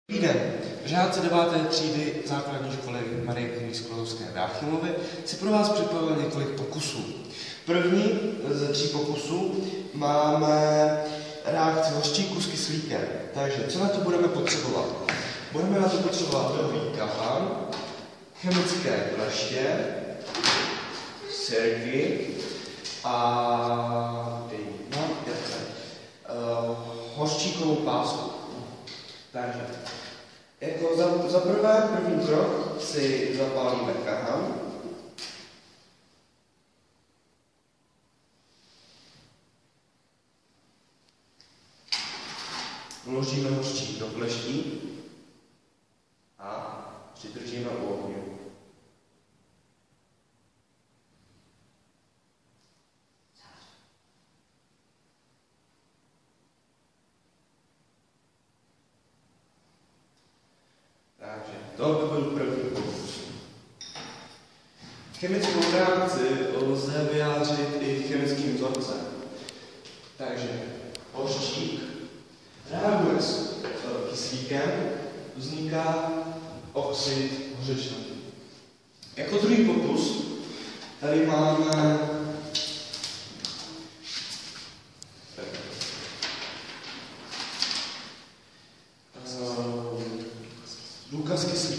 Dobrý den. Žáci 9. třídy základní školy Marie Curie Sklodovské v Jáchymově si pro vás připravil několik pokusů. První ze 3 pokusů máme reakci hořčíku s kyslíkem. Takže co na to budeme potřebovat? Budeme na to potřebovat ledový kahan, chemické kleště, sirky a hořčíkovou pásku. Takže jako za prvé, první krok si zapálíme kahan. Vložíme hořčík do kleští a přidržíme u ohně. Takže to by byl první pokus. Chemickou reakci lze vyjádřit i chemickým vzorcem. Takže hořčík reaguje s kyslíkem, vzniká oxid hořečnatý. Jako druhý pokus tady máme důkaz kyslíku.